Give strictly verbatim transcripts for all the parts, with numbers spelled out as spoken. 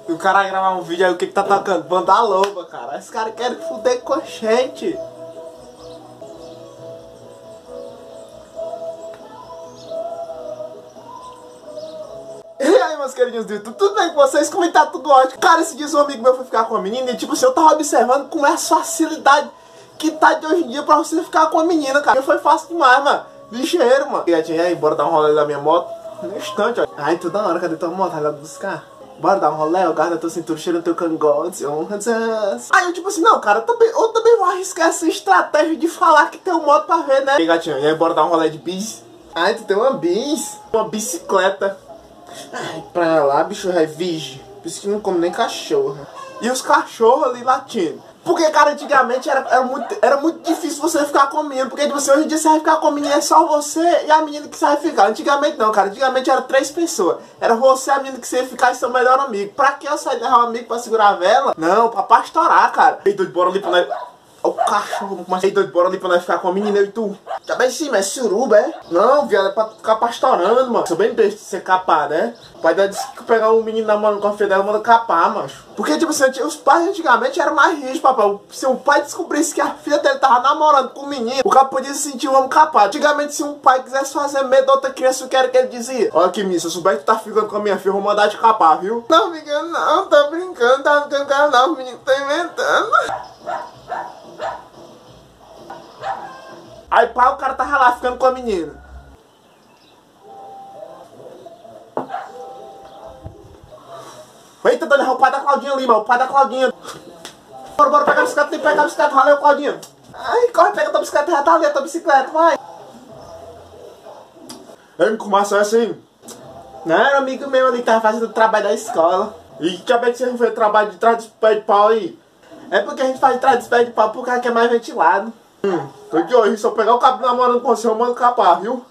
O cara gravar um vídeo aí, o que que tá tocando? Banda Loba, cara. Esse cara quer fuder com a gente. E aí, meus queridinhos do YouTube, tudo bem com vocês? Como tá tudo ótimo? Cara, esse dia um amigo meu foi ficar com uma menina e tipo assim, eu tava observando com essa facilidade que tá de hoje em dia pra você ficar com uma menina, cara. Foi fácil demais, mano. Ligeiro, mano. E aí, bora dar um rolê da minha moto? No instante, ó. Ai, toda hora, cadê tua moto? Vai lá buscar. Bora dar um rolê, eu guardo a tua cintura, cheiro teu cangote. Aí eu tipo assim, não, cara, eu também, eu também vou arriscar essa estratégia de falar que tem um moto pra ver, né? E aí, gatinho, e aí, bora dar um rolê de bis? Ai, tu tem uma bis? Uma bicicleta. Ai, pra lá, bicho, é vige. Por isso que não come nem cachorro. E os cachorros ali latindo. Porque, cara, antigamente era, era, muito, era muito difícil você ficar com a menina. Porque, tipo assim, hoje em dia você vai ficar com a menina, é só você e a menina que você vai ficar. Antigamente não, cara. Antigamente era três pessoas. Era você e a menina que você ia ficar e seu melhor amigo. Pra que eu sair de um amigo pra segurar a vela? Não, pra pastorar, cara. Ei, doido, bora ali pra nós... Ó o cachorro, mas... Ei, doido, bora ali pra nós ficar com a menina, eu e tu. Já bem sim, mas suruba, é? Não, viado, é pra ficar pastorando, mano. Sou bem besta de você capar, né? O pai dela disse que pegar um menino namorando com a filha dela, manda capar, macho. Porque, tipo assim, os pais antigamente eram mais rígidos, papai. Se o pai descobrisse que a filha dele tava namorando com o menino, o cara podia se sentir um homem capado. Antigamente, se um pai quisesse fazer medo da outra criança, o que era que ele dizia? Olha aqui, miss, se eu souber que tu tá ficando com a minha filha, eu vou mandar te capar, viu? Não, ficando não, tá brincando, tá ficando cara não, o menino tá inventando. Aí, pá, o cara tava lá ficando com a menina. Eita, doido, é o pai da Claudinha ali, mano. O pai da Claudinha. Bora, bora pegar a bicicleta, tem que pegar a bicicleta. Valeu, Claudinha. Ai, corre, pega a tua bicicleta, já tá ali a tua bicicleta, vai. Ei, como é assim? Não, era um amigo meu ali que tava fazendo o trabalho da escola. E que bem que você fez o trabalho de trás dos pés de pau aí? É porque a gente faz de trás dos pés de pau porque aqui é mais ventilado. Hum, tô de hoje, se eu pegar o cabo namorando com você, eu mando capar, viu?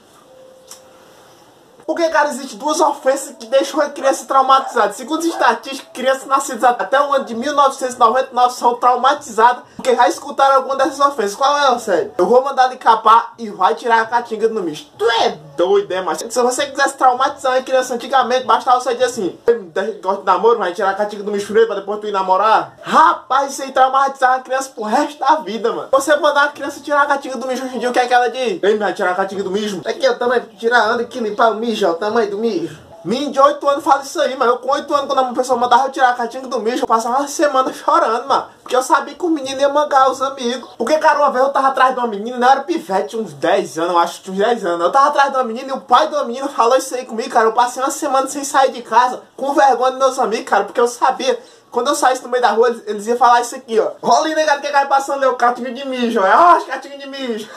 Porque, cara, existe duas ofensas que deixam a criança traumatizada. Segundo as estatísticas, crianças nascidas até o ano de mil novecentos e noventa e nove são traumatizadas porque já escutaram alguma dessas ofensas. Qual é, sério? Eu vou mandar ele capar e vai tirar a catinga do misto. Tu é doido, é, mas se você quisesse traumatizar a criança antigamente, bastava você dizer assim: gosta de namoro, vai tirar a catinga do misto primeiro pra depois tu ir namorar? Rapaz, isso aí traumatizar a criança pro resto da vida, mano. Você mandar a criança tirar a catinga do misto hoje em dia, o que é que ela diz? Ei, vai tirar a catinga do mijo? Aqui, ó, também, tirar, anda aqui, limpar o mijo. O tamanho do mijo. Menino de oito anos fala isso aí, mas eu com oito anos, quando uma pessoa mandava eu tirar a catinga do mijo, eu passava uma semana chorando, mano. Porque eu sabia que o menino ia mangar os amigos. Porque, cara, uma vez eu tava atrás de uma menina, não era pivete, uns dez anos, eu acho que uns dez anos. Eu tava atrás de uma menina e o pai de uma menina falou isso aí comigo, cara. Eu passei uma semana sem sair de casa, com vergonha dos meus amigos, cara, porque eu sabia. Quando eu saísse no meio da rua, eles, eles iam falar isso aqui, ó. Rola aí, negado, que cai passando ali, o catinga de mijo, ó. Ó, as catingas de mijo.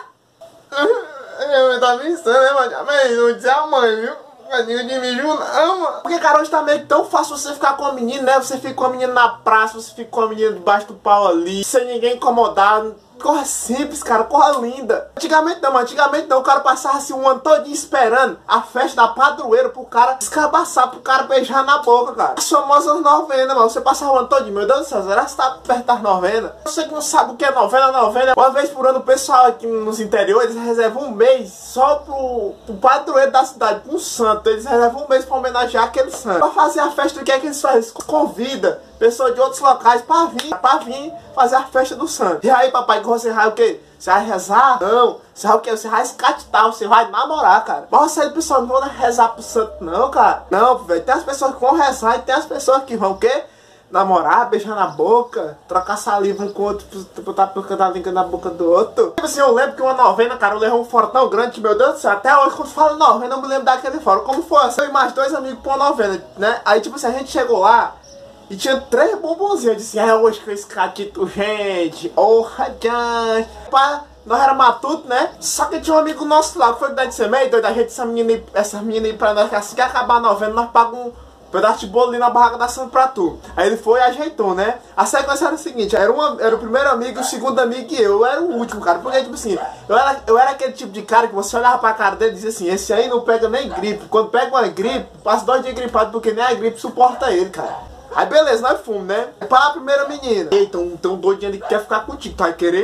Eu tava pensando, né, mano? Mas não disse a mãe, viu? Catinga de mijo não, mano. Porque, cara, hoje tá meio tão fácil você ficar com a menina, né? Você fica com a menina na praça, você fica com a menina debaixo do pau ali, sem ninguém incomodar. Corra simples, cara, corra linda. Antigamente não, antigamente não, o cara passava assim um ano todinho esperando a festa da padroeira pro cara escabaçar, pro cara beijar na boca, cara. As famosas novenas, mano, você passava o ano todinho, meu Deus do céu, será que você tá perto das novenas? Você que não sabe o que é novena, novena, uma vez por ano o pessoal aqui nos interiores, eles reservam um mês só pro, pro padroeiro da cidade, pro santo, eles reservam um mês pra homenagear aquele santo. Pra fazer a festa, o que é que eles fazem? Convida pessoas de outros locais pra vir, pra vir fazer a festa do santo. E aí, papai, que você vai o quê? Você vai rezar? Não. Você vai o quê? Você vai escatitar, você vai namorar, cara. Mas você aí, pessoal, não vão rezar pro santo, não, cara. Não, velho. Tem as pessoas que vão rezar e tem as pessoas que vão o quê? Namorar, beijar na boca, trocar saliva um com o outro, botar a língua na boca do outro. Tipo assim, eu lembro que uma novena, cara, eu levei um fora tão grande que, meu Deus do céu, até hoje quando falo novena, eu me lembro daquele fora. Como foi assim? Eu e mais dois amigos pra uma novena, né? Aí, tipo assim, a gente chegou lá e tinha três bombonzinhos. Eu disse, é hoje que eu escatito, gente. Orra, gente. Pá, nós era matuto, né? Só que tinha um amigo nosso lá, que foi que de ser meio doido. A gente, essa menina, essa menina aí pra nós, que assim que acabar a novena, nós pagamos um pedaço de bolo ali na barraca da Santa pra tu. Aí ele foi e ajeitou, né? A sequência era o seguinte, era, uma, era o primeiro amigo, o segundo amigo e eu. Eu era o último, cara. Porque, tipo assim, eu era, eu era aquele tipo de cara que você olhava pra cara dele e dizia assim, esse aí não pega nem gripe. Quando pega uma gripe, passa dois dias gripado, porque nem a gripe suporta ele, cara. Aí beleza, nós fomos, né? Para a primeira menina. Eita, então um doidinho ali que quer ficar contigo, tu vai querer?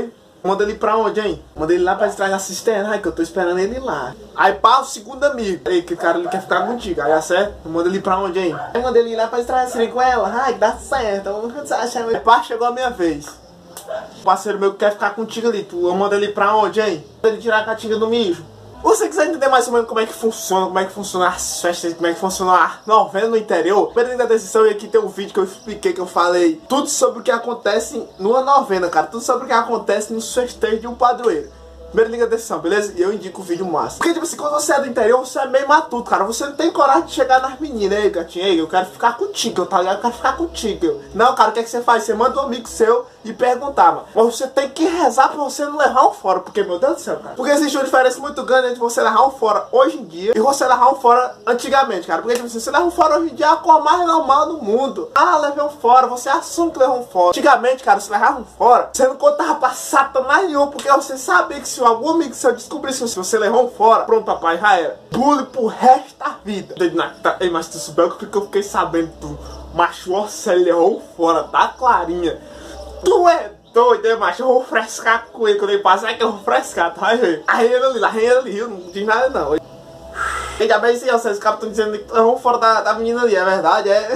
Manda ele pra onde, hein? Manda ele lá pra trás da cisterna. Ai, que eu tô esperando ele lá. Aí pá, o segundo amigo. Ei, que cara ele quer ficar contigo. Aí acerta. Manda ele pra onde, hein? Aí manda ele lá pra trás assim com ela. Ai, que dá certo. Aí pá, chegou a minha vez. O parceiro meu que quer ficar contigo ali. Tu manda ele pra onde, hein? Manda ele tirar a catinga do mijo. Se você quiser entender mais ou menos como é que funciona, como é que funciona as festas, como é que funciona a novela no interior, primeiro link da descrição e aqui tem um vídeo que eu expliquei, que eu falei tudo sobre o que acontece numa novena, cara. Tudo sobre o que acontece nos festejos de um padroeiro. Primeiro link da descrição, beleza? E eu indico o vídeo massa. Porque, tipo assim, quando você é do interior, você é meio matuto, cara. Você não tem coragem de chegar nas meninas, aí, gatinha, aí, eu quero ficar contigo, tá ligado? Eu quero ficar contigo. Não, cara, o que é que você faz? Você manda um amigo seu e perguntar, mano. Mas você tem que rezar pra você não levar um fora, porque, meu Deus do céu, cara. Porque existe uma diferença muito grande entre você levar um fora hoje em dia e você levar um fora antigamente, cara. Porque, tipo assim, você leva um fora hoje em dia é a cor mais normal do mundo. Ah, levei um fora, você assume que levou um fora. Antigamente, cara, você levava um fora, você não contava pra satanás nenhum, porque você sabia que se algum amigo seu descobrisse se você levou um fora, pronto, papai, já era. Bullying pro resto da vida. Ei, mas tu soubeu que eu fiquei sabendo, tu macho, você levou um fora, tá clarinha. Tu é doido, hein, macho? Eu vou frescar com ele quando ele passar, que eu vou frescar, tá? Aí ele ali, lá ele ali, não diz nada não. E já bem, sim, vocês caras estão dizendo que levou fora da, da menina ali, é verdade, é?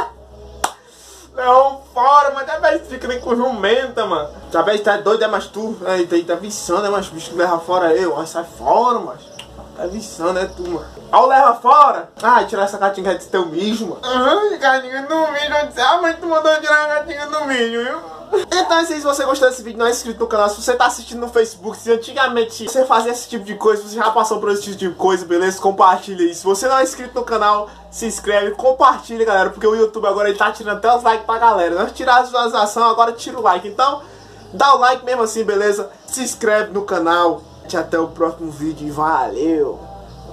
Levou fora, mas já bem, fica nem com jumenta, mano. Já bem, tá doido, é, mas tu, aí tá, tá viçando, é, mas o bicho que leva fora eu, aí sai fora, mas tá viçando, é tu, mano. Ó, leva fora. Ai, tirar essa gatinha de teu mijo, mano. Aham, gatinha do mijo, eu disse, ah, mas tu mandou tirar a gatinha do mijo, viu? Então é isso aí, se você gostou desse vídeo, não é inscrito no canal, se você tá assistindo no Facebook, se antigamente você fazia esse tipo de coisa, você já passou por esse tipo de coisa, beleza? Compartilha aí. Se você não é inscrito no canal, se inscreve, compartilha, galera, porque o YouTube agora ele tá tirando até os likes pra galera. Não tirar a visualização, agora tira o like. Então, dá o like mesmo assim, beleza? Se inscreve no canal. E até o próximo vídeo e valeu!